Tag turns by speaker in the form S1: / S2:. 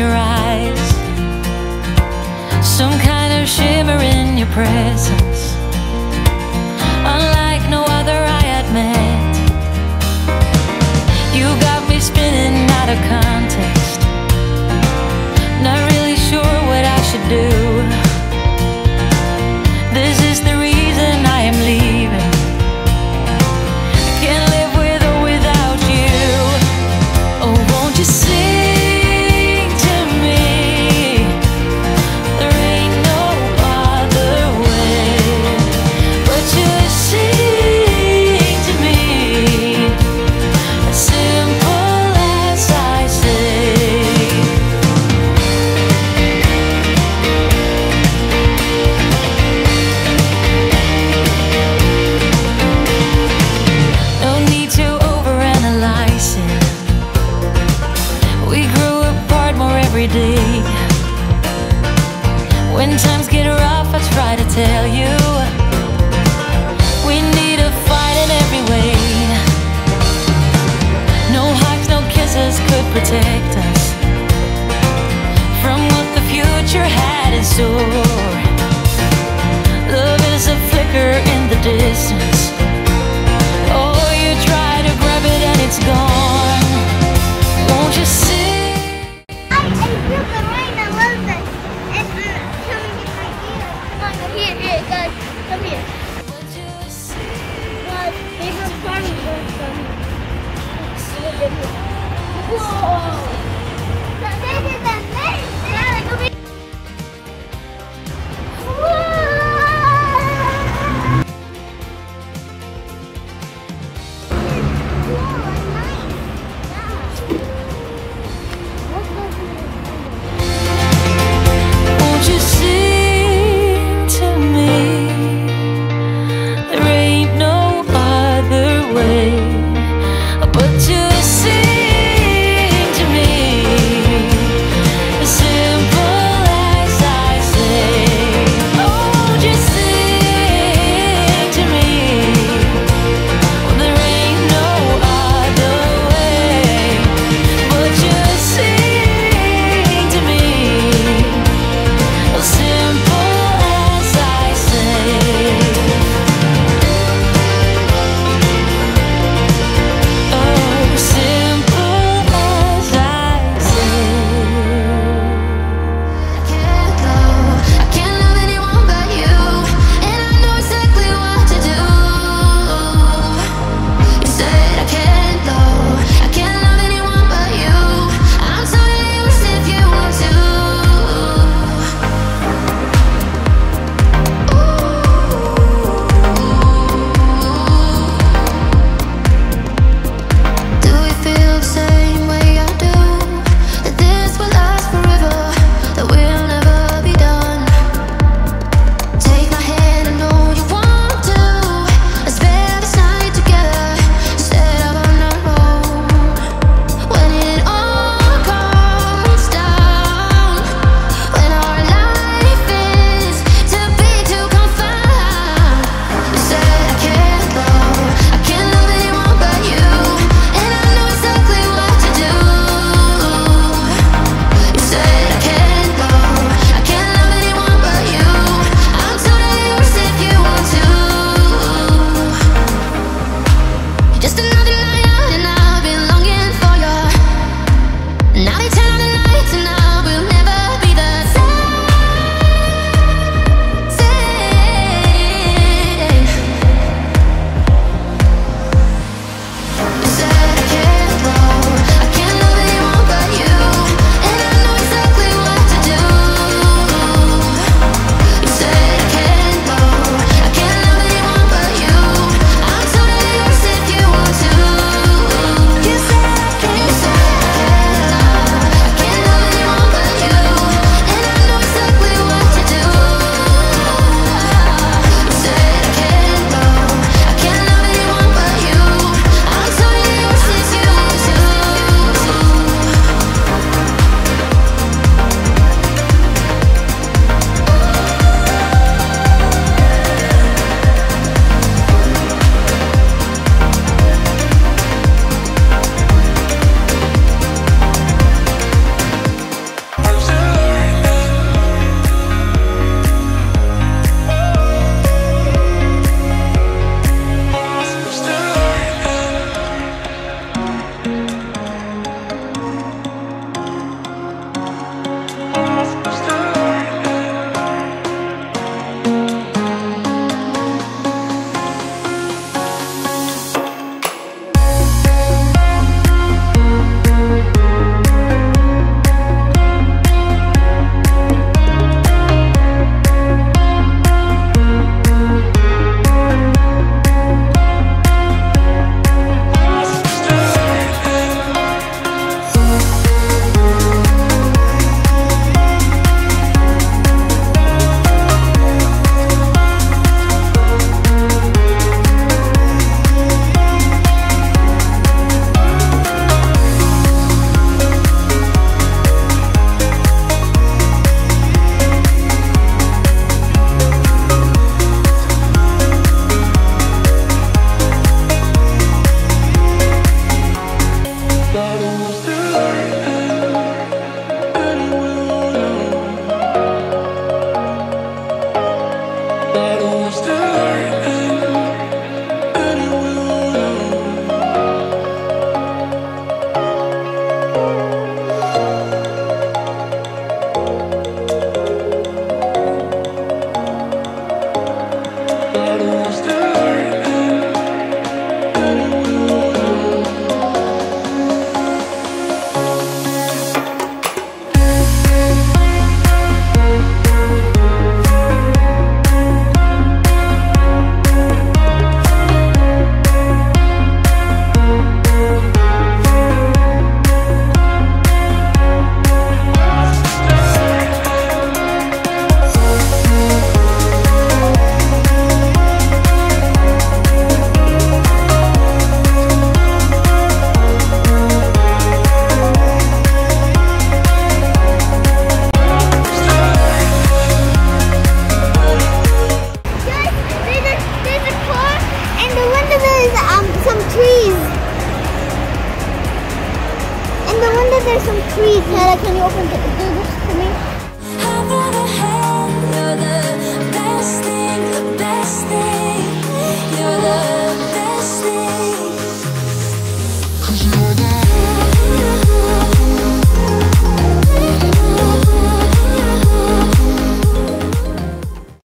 S1: your eyes, some kind of shimmer in your presence, unlike no other I had met. You got me spinning out of context, not really sure what I should do. This is the reason I am leaving. I can't live with or without you. Oh, won't you sing to me? There ain't no other way but to sing to me, as simple as I say. No need to overanalyze it. We grew apart more every day. When times get rough, I try to tell you we need to fight in every way. No hugs, no kisses could protect us from what the future had in store. Love is a flicker in the distance. Oh, you try to grab it and it's gone. Won't you see?
S2: I feel the rain, I love it. It's coming in my ear. Come on, here, guys. Come here.
S1: Won't you see?
S2: Guys, favorite part is going to come here. Look at this. Whoa! So this is